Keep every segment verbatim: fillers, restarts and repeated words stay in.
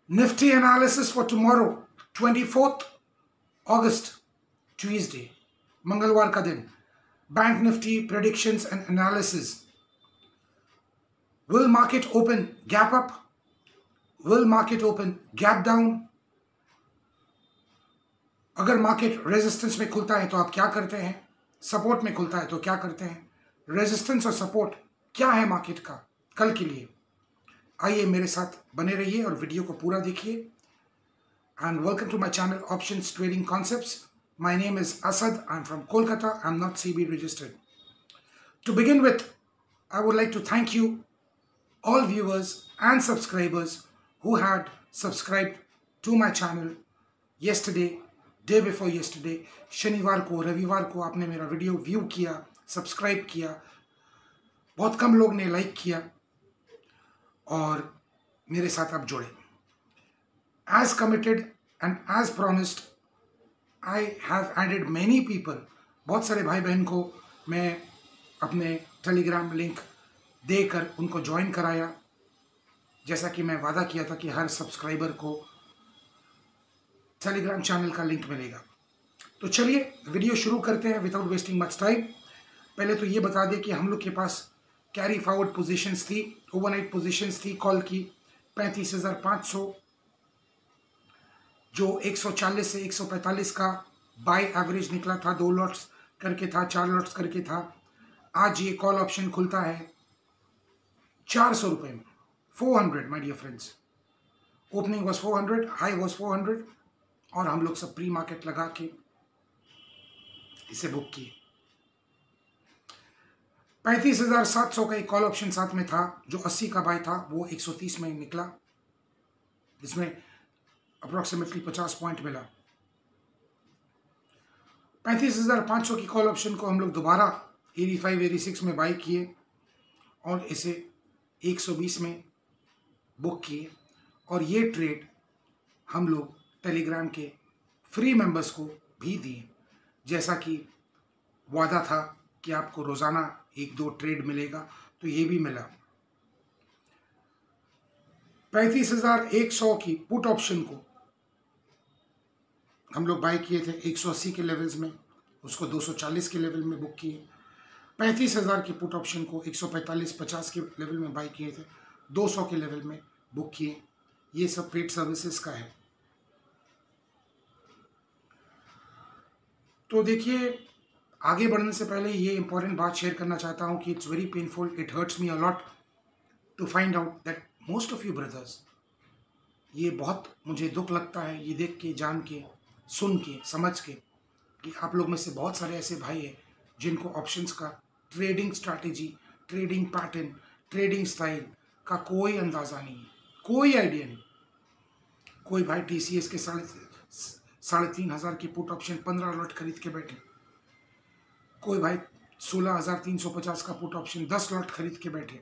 Nifty analysis for tomorrow, twenty-fourth August, Tuesday, मंगलवार का दिन. Bank Nifty predictions and analysis. Will market open gap up? Will market open gap down? अगर market resistance में खुलता है तो आप क्या करते हैं? सपोर्ट में खुलता है तो क्या करते हैं? रेजिस्टेंस और सपोर्ट क्या है मार्केट का कल के लिए? आइए मेरे साथ बने रहिए और वीडियो को पूरा देखिए. And welcome to my channel options trading concepts. My name is Asad. I am from Kolkata. I am not SEBI registered. To begin with, I would like to thank you all viewers and subscribers who had subscribed to my channel yesterday, day before yesterday. शनिवार को, रविवार को आपने मेरा video view किया, subscribe किया. बहुत कम लोग ने लाइक किया और मेरे साथ आप जुड़े. As committed and as promised, I have added many people. बहुत सारे भाई बहन को मैं अपने टेलीग्राम लिंक देकर उनको ज्वाइन कराया, जैसा कि मैं वादा किया था कि हर सब्सक्राइबर को टेलीग्राम चैनल का लिंक मिलेगा. तो चलिए वीडियो शुरू करते हैं विदाउट वेस्टिंग मच टाइम. पहले तो ये बता दें कि हम लोग के पास कैरी फॉरवर्ड पोजीशंस थी, ओवरनाइट पोजीशंस थी कॉल की पैंतीस हज़ार पाँच सौ, जो एक सौ चालीस से एक सौ पैंतालीस का बाय एवरेज निकला था. दो लॉट्स करके था, चार लॉट्स करके था. आज ये कॉल ऑप्शन खुलता है चार सौ रुपये में, four hundred my dear friends. Opening was four hundred, high was four hundred और हम लोग सब प्री मार्केट लगा के इसे बुक किए. पैंतीस हजार सात सौ का एक कॉल ऑप्शन साथ में था, जो अस्सी का बाय था, वो एक सौ तीस में निकला, जिसमें अप्रोक्सीमेटली पचास पॉइंट मिला. पैंतीस हजार पाँच सौ की कॉल ऑप्शन को हम लोग दोबारा पचासी छियासी में बाय किए और इसे एक सौ बीस में बुक किए. और ये ट्रेड हम लोग टेलीग्राम के फ्री मेंबर्स को भी दिए, जैसा कि वादा था कि आपको रोज़ाना एक दो ट्रेड मिलेगा, तो ये भी मिला. पैंतीस हजार एक सौ की पुट ऑप्शन को हम लोग बाय किए थे एक सौ अस्सी के लेवल्स में, उसको दो सौ चालीस के लेवल में बुक किए. पैंतीस हजार की पुट ऑप्शन को एक सौ पैंतालीस पचास के लेवल में बाय किए थे, दो सौ के लेवल में बुक किए. ये सब पेड सर्विसेज का है. तो देखिए, आगे बढ़ने से पहले ये इंपॉर्टेंट बात शेयर करना चाहता हूँ कि it's very painful, it hurts me a lot to find out that most of you brothers, ये बहुत मुझे दुख लगता है ये देख के, जान के, सुन के, समझ के कि आप लोग में से बहुत सारे ऐसे भाई हैं जिनको ऑप्शंस का trading strategy, trading pattern, trading style का कोई अंदाज़ा नहीं है, कोई आइडिया नहीं. कोई भाई टी सी एस के साढ़े साढ़े तीन हज़ार की पुट ऑप्शन पंद्रह लॉट खरीद के बैठे. कोई भाई सोलह हज़ार तीन सौ पचास का पुट ऑप्शन दस लॉट खरीद के बैठे.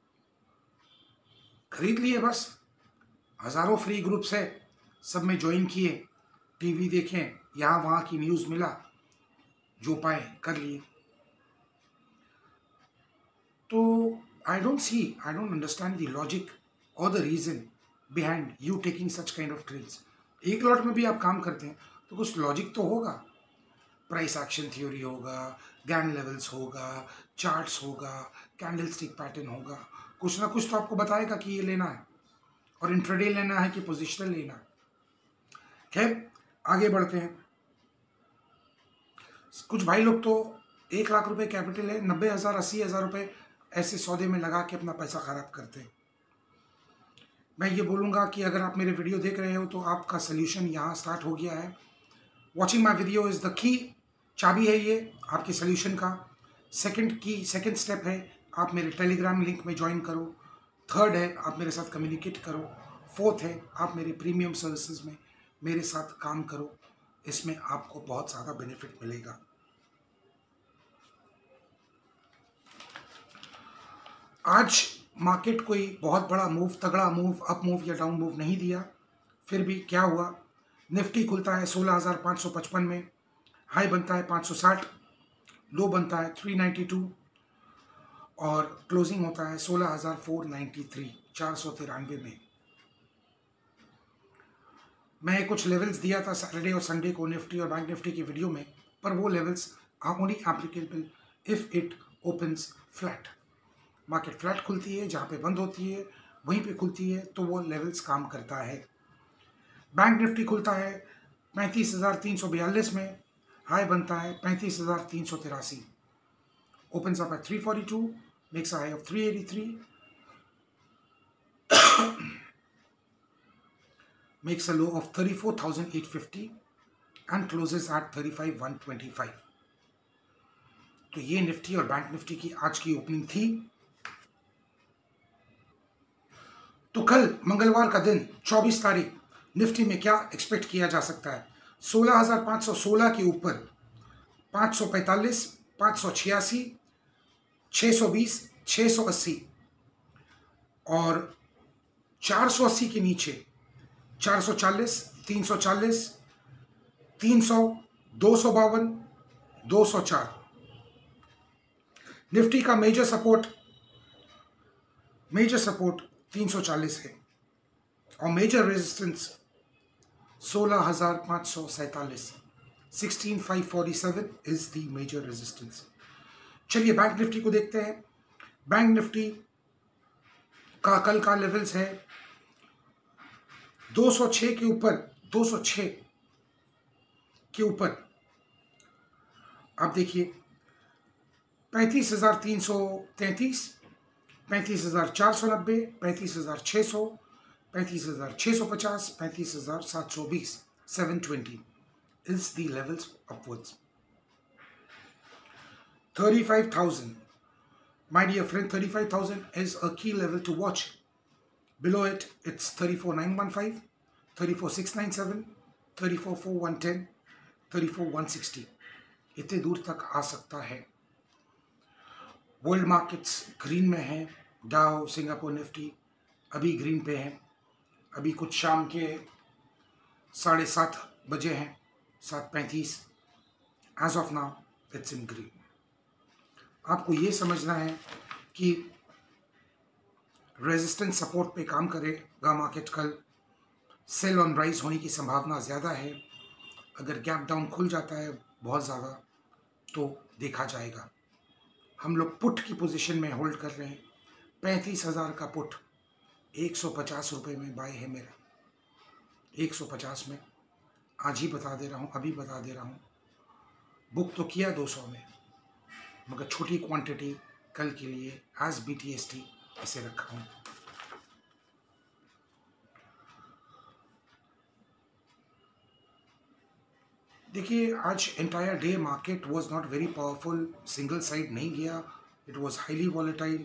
खरीद लिए बस. हज़ारों फ्री ग्रुप्स है, सब में ज्वाइन किए, टीवी देखें, यहाँ वहाँ की न्यूज़ मिला, जो पाए कर लिए. तो I don't see, I don't understand the logic और the reason behind you taking such kind of trades. एक लॉट में भी आप काम करते हैं तो कुछ लॉजिक तो होगा. प्राइस एक्शन थ्योरी होगा, गैन लेवल्स होगा, चार्ट्स होगा, कैंडल स्टिक पैटर्न होगा, कुछ ना कुछ तो आपको बताएगा कि ये लेना है और इंट्राडे लेना है कि पोजिशनल लेना है. खैर आगे बढ़ते हैं. कुछ भाई लोग तो एक लाख रुपए कैपिटल है, नब्बे हज़ार अस्सी हज़ार रुपये ऐसे सौदे में लगा के अपना पैसा खराब करते हैं. मैं ये बोलूँगा कि अगर आप मेरे वीडियो देख रहे हो तो आपका सल्यूशन यहाँ स्टार्ट हो गया है. Watching my video is the key, चाबी है ये आपके सल्यूशन का. सेकंड की, सेकंड स्टेप है आप मेरे टेलीग्राम लिंक में ज्वाइन करो. थर्ड है आप मेरे साथ कम्युनिकेट करो. फोर्थ है आप मेरे प्रीमियम सर्विसेज में मेरे साथ काम करो. इसमें आपको बहुत ज़्यादा बेनिफिट मिलेगा. आज मार्केट कोई बहुत बड़ा मूव, तगड़ा मूव, अप मूव या डाउन मूव नहीं दिया. फिर भी क्या हुआ, निफ्टी खुलता है सोलह हज़ार पाँच सौ पचपन में, हाई बनता है पाँच सौ साठ, लो बनता है तीन सौ बानवे और क्लोजिंग होता है सोलह हज़ार चार सौ तिरानवे, चार सौ तिरानवे में. मैं कुछ लेवल्स दिया था सैटरडे और संडे को निफ्टी और बैंक निफ्टी की वीडियो में, पर वो levels are only applicable if it opens flat. Market flat खुलती है, जहाँ पे बंद होती है वहीं पे खुलती है, तो वो लेवल्स काम करता है। बैंक निफ्टी खुलता है पैंतीस हजार तीन सौ बयालीस में, हाई बनता है पैंतीस हजार तीन सौ तिरासी, opens up at three forty-two, makes a high of three eighty-three, makes a low of thirty-four thousand eight hundred fifty and closes at thirty-five thousand one hundred twenty-five। तो ये निफ्टी और बैंक निफ्टी की आज की opening थी। तो कल मंगलवार का दिन चौबीस तारीख निफ्टी में क्या एक्सपेक्ट किया जा सकता है? सोलह हजार पाँच सौ सोलह के ऊपर पाँच सौ पैंतालीस, पाँच सौ छियासी, छः सौ बीस, छः सौ अस्सी और चार सौ अस्सी के नीचे चार सौ चालीस, तीन सौ चालीस, तीन सौ, दो सौ बावन, दो सौ चार। निफ्टी का मेजर सपोर्ट मेजर सपोर्ट तीन सौ चालीस है और मेजर रेजिस्टेंस सोलह हजार पाँच सौ सैंतालीस, सोलह हजार पाँच सौ सैंतालीस इज द मेजर रेजिस्टेंस। चलिए बैंक निफ्टी को देखते हैं। बैंक निफ्टी का कल का लेवल्स है दो सौ छह के ऊपर, दो सौ छह के ऊपर आप देखिए पैंतीस हजार तीन सौ तैंतीस, पैंतीस हजार चार सौ नब्बे, पैंतीस हजार छः सौ, पैंतीस हजार छः सौ पचास, पैंतीस हजार सात सौ बीस, seven twenty is the levels upwards. thirty-five thousand, my dear friend, thirty-five thousand is a key level to watch. Below it, it's thirty-four thousand nine hundred fifteen, thirty-four thousand six hundred ninety-seven, thirty-four thousand four hundred ten, thirty-four thousand one hundred sixty। इतने दूर तक आ सकता है। World markets green में हैं। डाउ, Singapore Nifty अभी green पे हैं। अभी कुछ शाम के साढ़े सात बजे हैं, सात पैंतीस। As of now it's in green. आपको ये समझना है कि रेजिस्टेंस सपोर्ट पे काम करेगा मार्केट कल। सेल ऑन राइज होने की संभावना ज़्यादा है। अगर गैप डाउन खुल जाता है बहुत ज़्यादा तो देखा जाएगा। हम लोग पुट की पोजीशन में होल्ड कर रहे हैं। पैंतीस हज़ार का पुट एक सौ पचास रुपये में बाय है मेरा, एक सौ पचास में। आज ही बता दे रहा हूँ, अभी बता दे रहा हूँ। बुक तो किया दो सौ में, मगर छोटी क्वांटिटी कल के लिए as B T S T इसे रखा हूँ। देखिए आज entire day market was not very powerful, single side नहीं गया, इट वाज हाईली वॉलेटाइल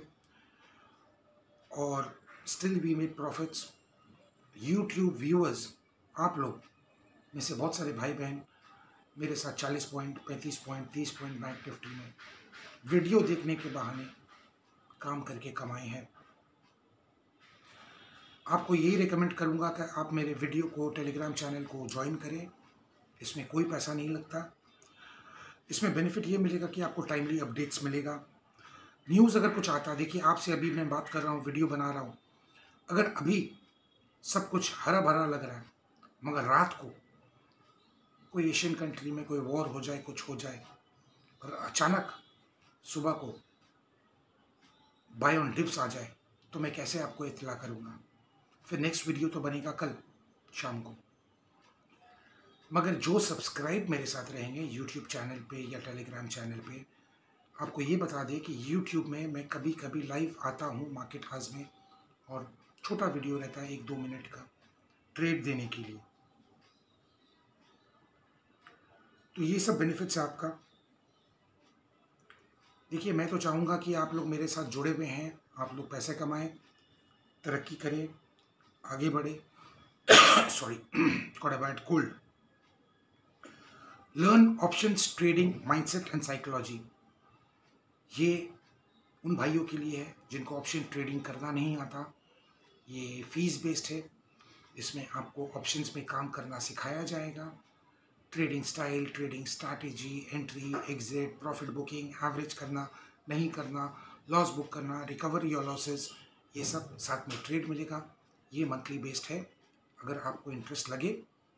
और still we made profits. YouTube viewers आप लोग में से बहुत सारे भाई बहन मेरे साथ चालीस पॉइंट, पैंतीस पॉइंट, तीस पॉइंट बैंक निफ्टी में वीडियो देखने के बहाने काम करके कमाए हैं। आपको यही रिकमेंड करूंगा कि आप मेरे वीडियो को, टेलीग्राम चैनल को ज्वाइन करें। इसमें कोई पैसा नहीं लगता। इसमें बेनिफिट ये मिलेगा कि आपको टाइमली अपडेट्स मिलेगा। न्यूज़ अगर कुछ आता है, देखिए आपसे अभी मैं बात कर रहा हूँ, वीडियो बना रहा हूँ, अगर अभी सब कुछ हरा भरा लग रहा है मगर रात को कोई एशियन कंट्री में कोई वॉर हो जाए, कुछ हो जाए और अचानक सुबह को बाय ऑन डिप्स आ जाए तो मैं कैसे आपको इत्तला करूँगा? फिर नेक्स्ट वीडियो तो बनेगा कल शाम को। मगर जो सब्सक्राइब मेरे साथ रहेंगे यूट्यूब चैनल पे या टेलीग्राम चैनल पे, आपको ये बता दें कि यूट्यूब में मैं कभी कभी लाइव आता हूँ मार्केट हाउस में और छोटा वीडियो रहता है एक दो मिनट का ट्रेड देने के लिए। तो ये सब बेनिफिट्स है आपका। देखिए मैं तो चाहूँगा कि आप लोग मेरे साथ जुड़े हुए हैं, आप लोग पैसे कमाएं, तरक्की करें, आगे बढ़े। Sorry, got a bad cold. Learn options trading mindset and psychology. ये उन भाइयों के लिए है जिनको ऑप्शन ट्रेडिंग करना नहीं आता। ये फीस बेस्ड है। इसमें आपको ऑप्शंस में काम करना सिखाया जाएगा। Trading style, trading strategy, entry, exit, profit booking, average करना, नहीं करना, लॉस बुक करना, रिकवर योर लॉसेस, ये सब साथ में ट्रेड मिलेगा। ये मंथली बेस्ड है। अगर आपको इंटरेस्ट लगे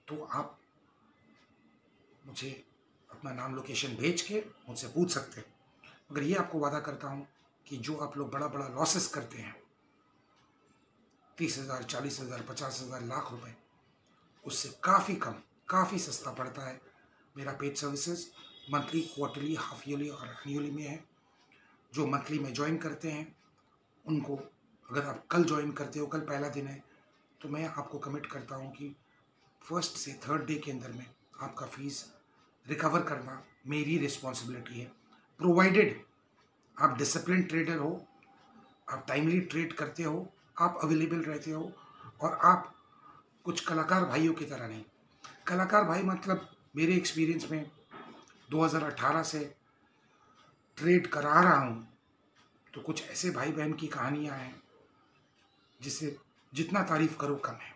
तो आप मुझे अपना नाम लोकेशन भेज के मुझसे पूछ सकते हैं। मगर ये आपको वादा करता हूँ कि जो आप लोग बड़ा बड़ा लॉसेस करते हैं, तीस हज़ार, चालीस हज़ार, पचास हज़ार, लाख रुपए, उससे काफ़ी कम, काफ़ी सस्ता पड़ता है मेरा paid services. Monthly, quarterly, half yearly और एनुअली में है। जो मंथली में ज्वाइन करते हैं उनको, अगर आप कल ज्वाइन करते हो, कल पहला दिन है, तो मैं आपको कमिट करता हूँ कि फर्स्ट से थर्ड डे के अंदर में आपका फीस रिकवर करना मेरी रिस्पॉन्सिबिलिटी है, प्रोवाइडेड आप डिसिप्लिन ट्रेडर हो, आप टाइमली ट्रेड करते हो, आप अवेलेबल रहते हो, और आप कुछ कलाकार भाइयों की तरह नहीं। कलाकार भाई मतलब मेरे एक्सपीरियंस में दो हज़ार अठारह से ट्रेड करा रहा हूँ, तो कुछ ऐसे भाई बहन की कहानियाँ हैं जिसे जितना तारीफ करो कम है।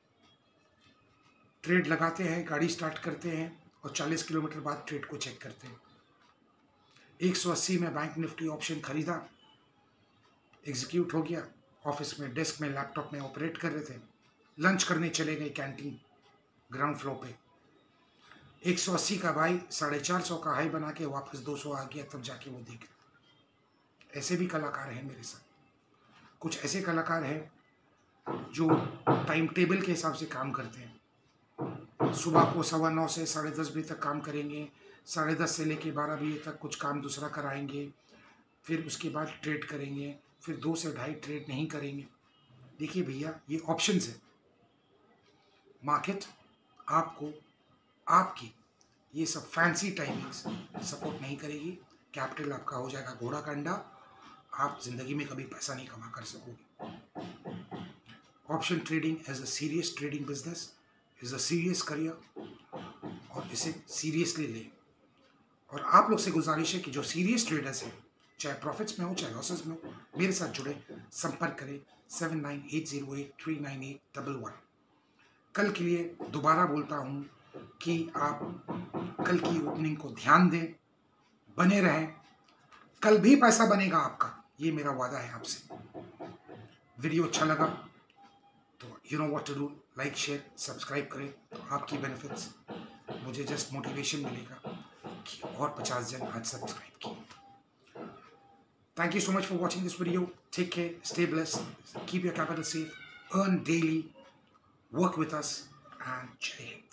ट्रेड लगाते हैं, गाड़ी स्टार्ट करते हैं और चालीस किलोमीटर बाद ट्रेड को चेक करते हैं। एक सौ अस्सी में बैंक निफ्टी ऑप्शन खरीदा, एग्जीक्यूट हो गया, ऑफिस में डेस्क में लैपटॉप में ऑपरेट कर रहे थे, लंच करने चले गए कैंटीन ग्राउंड फ्लोर पे, एक सौ अस्सी का भाई साढ़े चार सौ का हाई बना के वापस दो सौ आ गया, तब जाके वो देख। ऐसे भी कलाकार हैं मेरे साथ। कुछ ऐसे कलाकार हैं जो टाइम टेबल के हिसाब से काम करते हैं। सुबह को सवा नौ से साढ़े दस बजे तक काम करेंगे, साढ़े दस से लेके बारह बजे तक कुछ काम दूसरा कराएंगे, फिर उसके बाद ट्रेड करेंगे, फिर दो से ढाई ट्रेड नहीं करेंगे। देखिए भैया, ये ऑप्शंस है। मार्केट आपको आपकी ये सब फैंसी टाइमिंग्स सपोर्ट नहीं करेगी। कैपिटल आपका हो जाएगा घोड़ा का अंडा, आप जिंदगी में कभी पैसा नहीं कमा कर सकोगे। Option trading as a serious trading business is a serious career, और इसे सीरियसली लें। और आप लोग से गुजारिश है कि जो सीरियस ट्रेडर्स हैं, चाहे प्रॉफिट्स में हो चाहे लॉसेस में हो, मेरे साथ जुड़े, संपर्क करें seven nine eight zero eight three nine eight double one. कल के लिए दोबारा बोलता हूँ कि आप कल की ओपनिंग को ध्यान दें, बने रहें, कल भी पैसा बनेगा आपका, ये मेरा वादा है आपसे। वीडियो अच्छा लगा तो you know what to do, like share subscribe करें, तो आपकी बेनिफिट्स, मुझे जस्ट मोटिवेशन मिलेगा कि और पचास जन आज सब्सक्राइब किए। Thank you so much for watching this video. Take care, stay blessed, keep your capital safe, earn daily, work with us, and jai Hind.